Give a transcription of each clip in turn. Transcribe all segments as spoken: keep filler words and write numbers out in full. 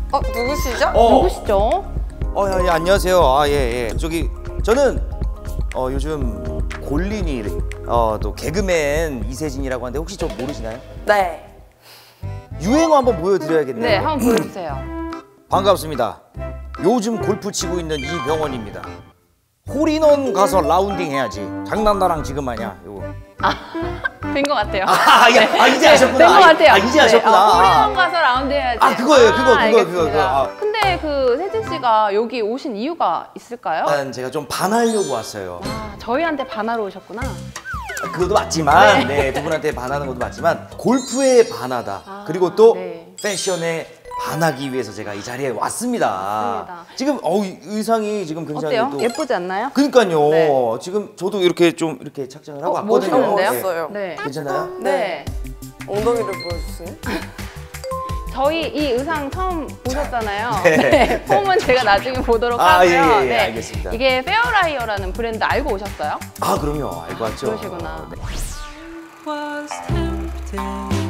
어, 누구시죠? 어. 누구시죠? 어, 야, 야, 안녕하세요. 아, 예, 예. 저기 저는 어, 요즘 골린이 어, 또 개그맨 이세진이라고 하는데 혹시 저 모르시나요? 네. 유행어 한번 보여드려야겠네요. 네, 한번 보여주세요. 반갑습니다. 요즘 골프 치고 있는 이병헌입니다. 홀인원 가서 라운딩 해야지. 장난 나랑 지금 하냐? 요거. 된 것 같아요. 아, 야, 아 이제 하셨구나. 된 것 같아요. 아, 이제 하셨구나. 네, 어, 홀인원 가서 라운드 해야지. 아, 그거예요. 그거, 그거, 알겠습니다. 그거, 그거. 아. 근데 그 세진 씨가 여기 오신 이유가 있을까요? 일단 제가 좀 반하려고 왔어요. 아, 저희한테 반하러 오셨구나. 그것도 맞지만, 네, 두 분한테 반하는 것도 맞지만 골프에 반하다. 아, 그리고 또 네. 패션에 반하기 위해서 제가 이 자리에 왔습니다. 맞습니다. 지금 어 의상이 지금 굉장히 어때요? 또 예쁘지 않나요? 그러니까요. 네. 지금 저도 이렇게 좀 이렇게 착장을 하고 어, 왔거든요. 멋있는데요? 네. 멋있어요. 네. 괜찮아요? 네. 엉덩이를 보여주세요. 저희 이 의상 처음 보셨잖아요. 네. 네. 폼은 제가 나중에 보도록 아, 하고요. 예, 예, 예, 네. 알겠습니다. 이게 페어라이어라는 브랜드 알고 오셨어요? 아, 그럼요. 알고 왔죠. 그러시구나. 네. was tempted,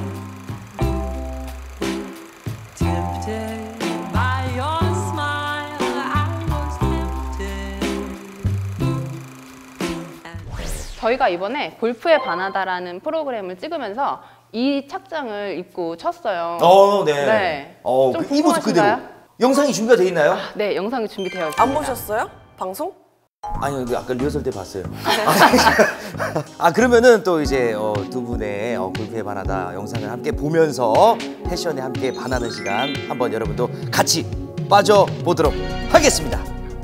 tempted by your smile. I was tempted. 저희가 이번에 골프에 반하다라는 프로그램을 찍으면서 이 착장을 입고 쳤어요. 어, 네. 네. 어, 좀 그, 이 모습 그대로. 궁금하신가요? 영상이 준비가 돼 있나요? 네, 영상이 준비되어 있습니다. 안 보셨어요? 방송? 아니요, 근데 아까 리허설 때 봤어요. 아, 그러면은 또 이제 어, 두 분의 어, 골프에 반하다 영상을 함께 보면서 패션에 함께 반하는 시간 한번 여러분도 같이 빠져보도록 하겠습니다.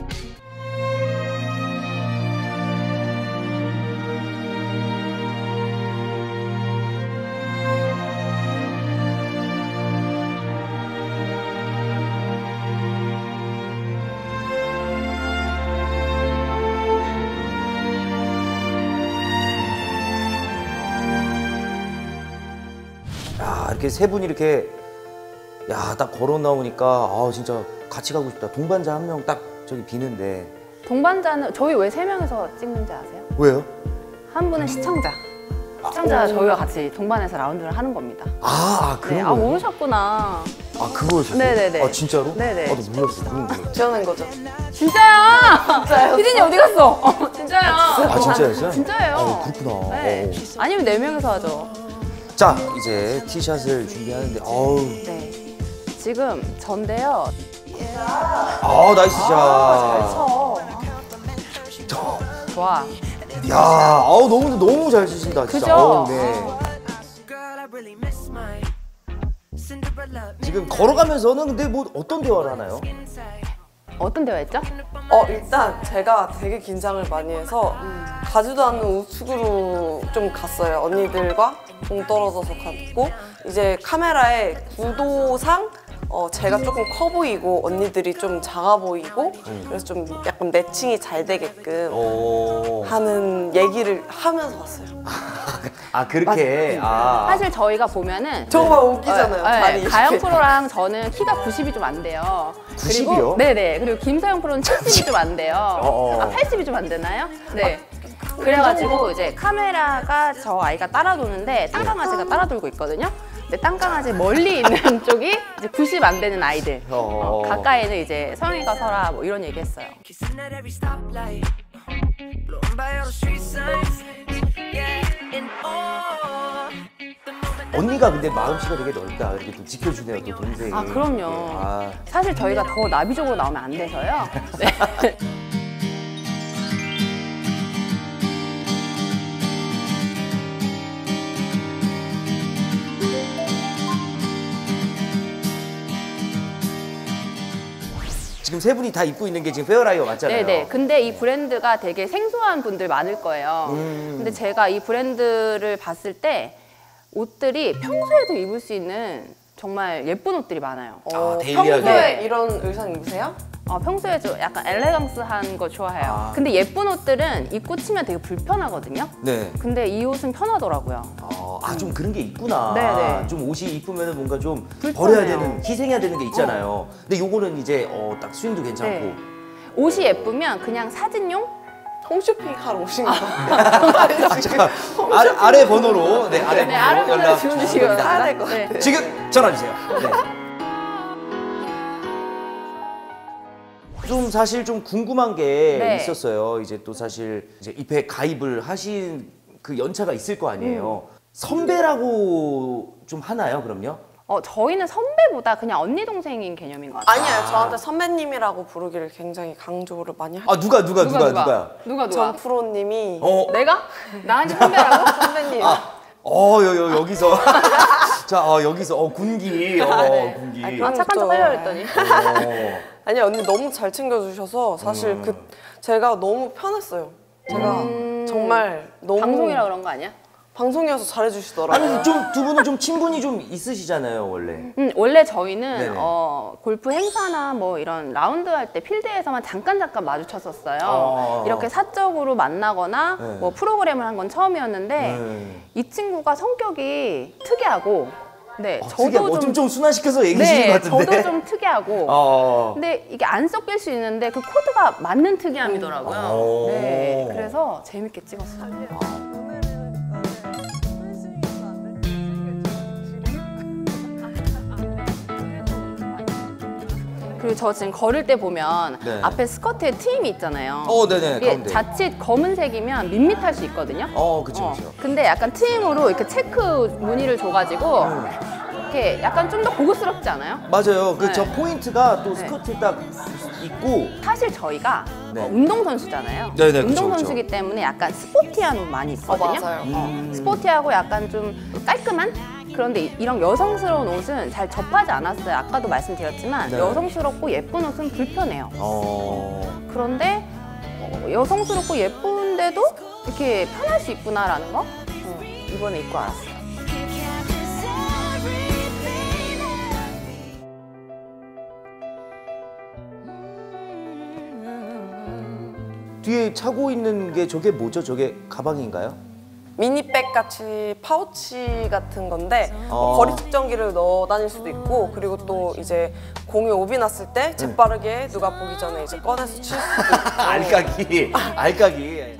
야, 이렇게 세 분이 이렇게 야, 딱 걸어 나오니까 아, 진짜 같이 가고 싶다. 동반자 한 명 딱 저기 비는데. 동반자는 저희 왜 세 명이서 찍는지 아세요? 왜요? 한 분은 시청자. 시청자가 저희와 같이 동반해서 라운드를 하는 겁니다. 아, 아 그런 네, 아 거예요? 모르셨구나. 아, 그거였어요? 네네네. 아, 진짜로? 네네. 아, 나 몰랐어. 그런 거예요. 지어낸 거죠. 진짜야! 진짜요? 피디님 어디 갔어? 어, 진짜야. 아, 진짜였어요? 진짜예요. 아, 그렇구나. 네. 어. 아니면 네 명이서 하죠. 자, 이제 티샷을 준비하는데 어우. 네. 지금 전데요. 아, 나이스 샷. 쳐. 좋아. 야, 아우 너무 너무 잘 치신다. 진짜. 그죠? 아우, 네. 지금 걸어가면서는 근데 뭐 어떤 대화를 하나요? 어떤 대화했죠? 어, 일단 제가 되게 긴장을 많이 해서 가지도 않는 우측으로 좀 갔어요. 언니들과 동떨어져서 갔고 이제 카메라의 구도상 어, 제가 조금 커 보이고 언니들이 좀 작아 보이고 그래서 좀 약간 매칭이 잘 되게끔 오. 하는 얘기를 하면서 왔어요. 아, 그렇게. 아. 사실 저희가 보면은 정말 웃기잖아요. 어, 네, 자리 가영 이렇게. 프로랑 저는 키가 구십이 좀 안 돼요. 구십이요? 그리고 네네. 그리고 김서영 프로는 칠십이 좀 안 돼요. 어, 어. 아, 팔십이 좀 안 되나요? 네. 그래가지고 이제 카메라가 저 아이가 따라 도는데 땅강아지가 따라 돌고 있거든요. 근데 땅강아지 멀리 있는 쪽이 이제 구십 안 되는 아이들. 어, 가까이는 이제 성희가 서라 뭐 이런 얘기 했어요. Kissing at every stoplight, blown by all the street signs. Yeah, and oh, the moment. 언니가 근데 마음씨가 되게 넓다. 이렇게 또 지켜주네요, 또 동생이. 아 그럼요. 네, 아. 사실 저희가 더 나비적으로 나오면 안 돼서요. 네. 지금 세 분이 다 입고 있는 게 지금 페어라이어 맞잖아요. 네네. 근데 이 브랜드가 되게 생소한 분들 많을 거예요. 음. 근데 제가 이 브랜드를 봤을 때 옷들이 평소에도 입을 수 있는 정말 예쁜 옷들이 많아요. 어, 데일리하게. 평소에 이런 의상 입으세요? 어, 평소에 좀 약간 엘레강스한 거 좋아해요. 아. 근데 예쁜 옷들은 입고 치면 되게 불편하거든요. 네. 근데 이 옷은 편하더라고요. 어, 아, 좀 그런 게 있구나. 네네. 좀 옷이 이쁘면 뭔가 좀 불편해요. 버려야 되는, 희생해야 되는 게 있잖아요. 근데 요거는 이제 어, 딱 스윙도 괜찮고. 네. 옷이 예쁘면 그냥 사진용? 홈쇼핑 하러 오신 거예요? 자, 아래, 아래 번호로, 네, 아래 네, 아래 번호로 번호로 연락 주문 주시기 주시기 바랍니다. 사야 될 것 네. 같아요. 지금 전화 주세요. 네. 좀 사실 좀 궁금한 게 네. 있었어요. 이제 또 사실 이제 입회 가입을 하신 그 연차가 있을 거 아니에요. 음. 선배라고 좀 하나요, 그럼요? 어, 저희는 선배보다 그냥 언니 동생인 개념인 것 같아요. 아니에요. 저한테 선배님이라고 부르기를 굉장히 강조를 많이 하죠. 아 누가 누가 누가 누가? 누가? 누가 누가? 전 프로님이 어, 내가? 나한테 선배라고? 선배님. 어, 여, 여, 여기서 자, 어, 여기서 어 군기, 어, 네. 군기. 아, 아, 착한 척 하려고 했더니. 어. 아니 언니 너무 잘 챙겨주셔서 사실 음. 그 제가 너무 편했어요. 제가 음. 정말 너무 방송이라 그런 거 아니야? 방송이어서 잘해주시더라고요. 아니 좀 두 분은 좀 친분이 좀 있으시잖아요, 원래. 음, 원래 저희는 네네. 어, 골프 행사나 뭐 이런 라운드 할 때 필드에서만 잠깐 잠깐 마주쳤었어요. 어. 이렇게 사적으로 만나거나 네. 뭐 프로그램을 한 건 처음이었는데 네. 이 친구가 성격이 특이하고 네, 어, 저도 특이해. 뭐 좀, 좀, 좀 순화시켜서 얘기해 주신 것 네, 같은데. 저도 좀 특이하고 어. 근데 이게 안 섞일 수 있는데 그 코드가 맞는 특이함이더라고요. 오. 네, 그래서 재밌게 찍었어요. 그리고 저 지금 걸을 때 보면 네. 앞에 스커트에 트임이 있잖아요. 어, 네네, 이게 가운데. 자칫 검은색이면 밋밋할 수 있거든요. 어, 그쵸, 그쵸. 근데 약간 트임으로 이렇게 체크 무늬를 줘가지고 네. 이렇게 약간 좀 더 고급스럽지 않아요? 맞아요. 그 네. 저 포인트가 또 네. 스커트 딱 있고. 사실 저희가 네. 어, 운동선수잖아요. 네네, 그쵸, 운동선수기 때문에 약간 스포티한 옷 많이 입거든요. 어, 맞아요. 음. 스포티하고 약간 좀 깔끔한? 그런데 이- 이런 여성스러운 옷은 잘 접하지 않았어요. 아까도 말씀드렸지만 네. 여성스럽고 예쁜 옷은 불편해요. 어. 그런데 어, 여성스럽고 예쁜데도 이렇게 편할 수 있구나라는 거 어, 이번에 입고 알았어요. 뒤에 차고 있는 게 저게 뭐죠? 저게 가방인가요? 미니백 같이 파우치 같은 건데 어. 거리 측정기를 넣어 다닐 수도 있고 그리고 또 이제 공이 오비 났을 때 재빠르게 누가 보기 전에 이제 꺼내서 칠 수도 있고 알까기. 알까기.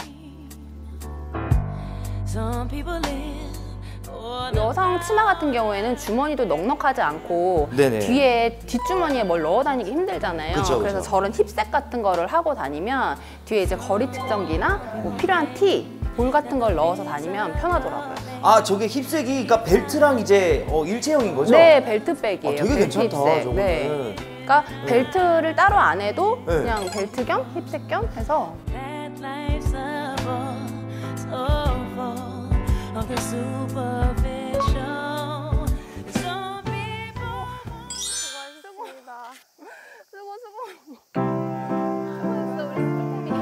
Some people live for 여성 치마 같은 경우에는 주머니도 넉넉하지 않고 네네. 뒤에 뒷주머니에 뭘 넣어 다니기 힘들잖아요. 그쵸, 래서 그쵸. 저런 힙색 같은 거를 하고 다니면 뒤에 이제 거리 측정기나 뭐 필요한 티, 볼 같은 걸 넣어서 다니면 편하더라고요. 아, 저게 힙색이 그러니까 벨트랑 이제 어, 일체형인 거죠? 네, 벨트백이에요. 아, 되게 벨트 괜찮다, 힙색. 저거는. 네. 그러니까 벨트를 따로 안 해도 네. 그냥 벨트 겸 힙색 겸 해서 that life's a ball, so full of the superficial. Some people 수고했습니다. 수고 수고. 수고했어 우리 조금이.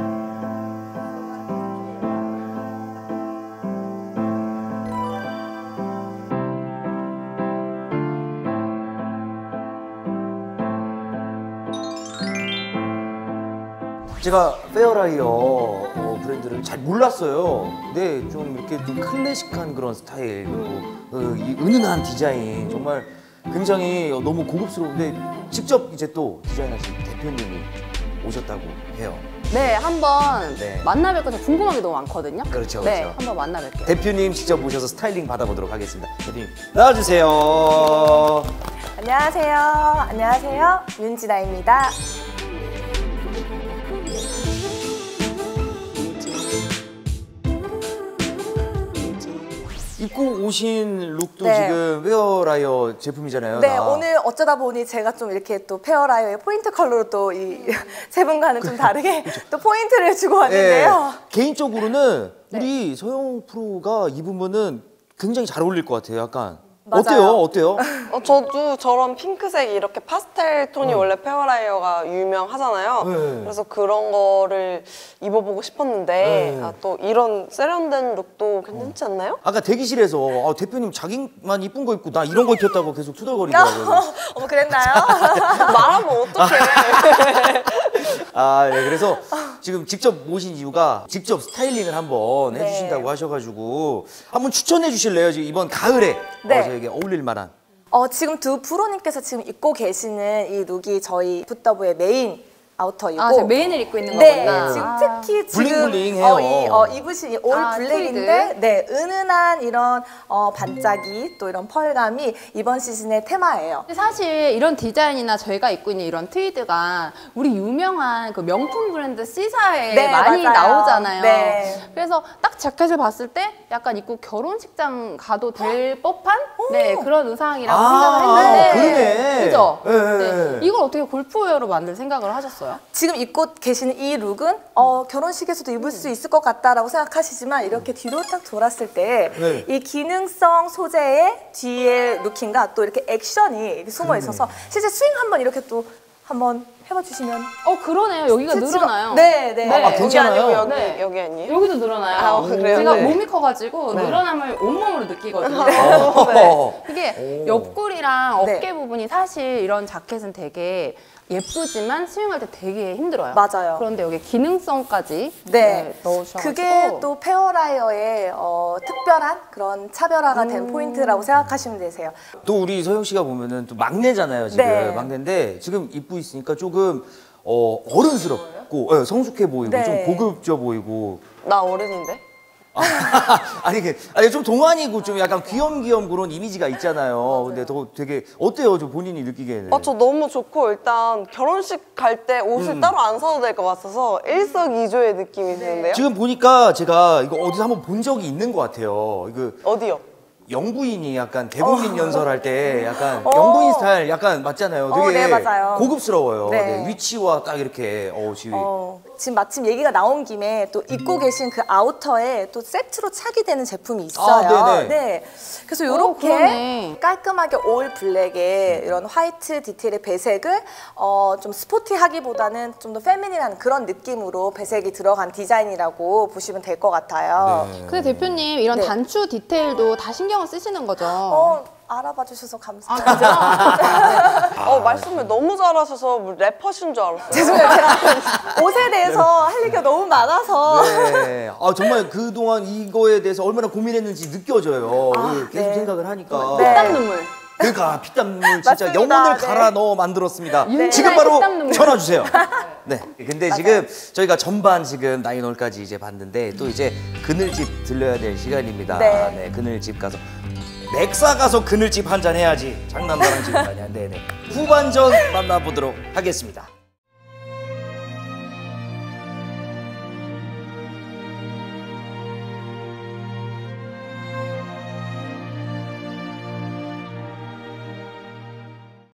제가 페어라이어 어, 브랜드를 잘 몰랐어요. 근데 좀 이렇게 좀 클래식한 그런 스타일 그리고 어, 이 은은한 디자인 정말 굉장히 어, 너무 고급스러운데 직접 이제 또 디자인하신 대표님이 오셨다고 해요. 네, 한번 네. 만나 뵙고 저 궁금한 게 너무 많거든요. 그렇죠, 네, 그렇죠. 한번 만나 뵐게요. 대표님 직접 모셔서 스타일링 받아보도록 하겠습니다. 대표님 나와주세요. 안녕하세요. 안녕하세요. 윤진아입니다. 입고 오신 룩도 네. 지금 웨어라이어 제품이잖아요. 네, 다. 오늘 어쩌다 보니 제가 좀 이렇게 또 페어라이어의 포인트 컬러로 또 이 세 분과는 좀 다르게 또 포인트를 주고 왔는데요. 예, 개인적으로는 네. 우리 서영 프로가 입으면은 굉장히 잘 어울릴 것 같아요. 약간 맞아요. 어때요? 어때요? 어, 저도 저런 핑크색 이렇게 파스텔 톤이 원래 페어라이어가 유명하잖아요. 네. 그래서 그런 거를 입어보고 싶었는데 네. 아, 또 이런 세련된 룩도 괜찮지 않나요? 아까 대기실에서 아, 대표님 자기만 이쁜 거 입고 나 이런 거 입혔다고 계속 투덜거리더라고요. 어머, 그랬나요? 말하면 어떡해. 아, 네, 그래서 지금 직접 모신 이유가 직접 스타일링을 한번 네. 해주신다고 하셔가지고 한번 추천해 주실래요? 지금 이번 가을에 네. 어, 저에게 어울릴 만한. 어, 지금 두 프로님께서 지금 입고 계시는 이 룩이 저희 풋더브의 메인 아우터이고. 아, 저 메인을 입고 있는 네, 거구나. 지금 아. 특히 지금 블링블링해요. 어, 이, 어, 입으신 이올 아, 블랙인데, 트위드. 네, 은은한 이런 어, 반짝이 또 이런 펄감이 이번 시즌의 테마예요. 근데 사실 이런 디자인이나 저희가 입고 있는 이런 트위드가 우리 유명한 그 명품 브랜드 C사에 네, 많이 맞아요. 나오잖아요. 네. 그래서 딱 자켓을 봤을 때 약간 입고 결혼식장 가도 될 법한 네, 그런 의상이라고 아, 생각을 했는데 그러네. 그죠? 네, 네. 이걸 어떻게 골프웨어로 만들 생각을 하셨어요? 지금 입고 계시는 이 룩은 어, 결혼식에서도 입을 수 있을 것 같다라고 생각하시지만 이렇게 뒤로 딱 돌았을 때 이 네. 기능성 소재의 뒤에 루킹과 또 이렇게 액션이 이렇게 숨어 있어서 실제 스윙 한번 이렇게 또 한번 해봐 주시면 어 그러네요. 여기가 스트레치가- 늘어나요. 네, 네. 네. 아, 여기 괜찮아요? 아니고 여기, 네. 여기 아니에요? 여기도 늘어나요. 아, 어, 그래요? 제가 네. 몸이 커가지고 늘어남을 온몸으로 느끼거든요. 어. 이게 옆구리랑 네. 어깨 부분이 사실 이런 자켓은 되게 예쁘지만 스윙할 때 되게 힘들어요. 맞아요. 그런데 여기 기능성까지 네. 네, 넣으셔가지고 그게 또 페어라이어의 어, 특별한 그런 차별화가 된 포인트라고 생각하시면 되세요. 또 우리 서영 씨가 보면은 또 막내잖아요 지금. 네. 막내인데 지금 입고 있으니까 조금 어, 어른스럽고 예, 성숙해 보이고 네. 좀 고급져 보이고. 나 어른인데? 아니 그 아니 좀 동안이고 좀 약간 귀염귀염 그런 이미지가 있잖아요. 근데 더 되게 어때요? 좀 본인이 느끼기에는. 어, 저 너무 좋고 일단 결혼식 갈 때 옷을 음. 따로 안 사도 될 것 같아서 일석이조의 느낌이 드는데요? 지금 보니까 제가 이거 어디서 한번 본 적이 있는 것 같아요. 이거 어디요? 영부인이 약간 대국민 연설할 때 약간 어. 영부인 스타일 약간 맞잖아요. 되게 어, 네, 맞아요. 고급스러워요. 네. 네, 위치와 딱 이렇게 어, 지금 어, 지금 마침 얘기가 나온 김에 또 입고 계신 그 아우터에 또 세트로 차게 되는 제품이 있어요. 아, 네네. 네. 그래서 어, 이렇게 그러네. 깔끔하게 올 블랙에 이런 화이트 디테일의 배색을 어, 좀 스포티하기보다는 좀 더 페미닌한 그런 느낌으로 배색이 들어간 디자인이라고 보시면 될 것 같아요. 네. 근데 대표님 이런 네. 단추 디테일도 다 신경을 쓰시는 거죠? 어, 알아봐 주셔서 아, 감사합니다. 그죠? 어, 말씀을 너무 잘하셔서 뭐 래퍼신 줄 알았어요. 죄송해요. 제가 옷에 대해서 할 얘기가 너무 많아서. 네. 아 정말 그 동안 이거에 대해서 얼마나 고민했는지 느껴져요. 아, 계속 네. 생각을 하니까. 네. 땀 눈물. 그러니까 피땀물 진짜 맞습니다. 영혼을 네. 갈아 넣어 만들었습니다. 네. 지금 바로 피땀 눈물. 전화 주세요. 네. 근데 지금 저희가 전반 지금 나인홀까지 이제 봤는데 또 이제 그늘집 들려야 될 시간입니다. 네. 네, 그늘집 가서 넥사 가서 그늘집 한잔 해야지. 장난나랑 지금 아니야. 네네. 후반전 만나보도록 하겠습니다.